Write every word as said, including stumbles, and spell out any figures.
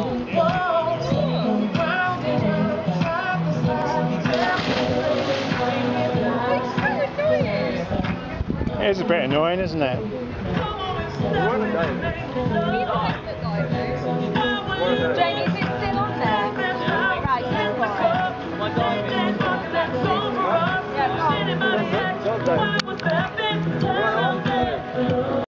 It's a bit annoying, isn't it? You want to die.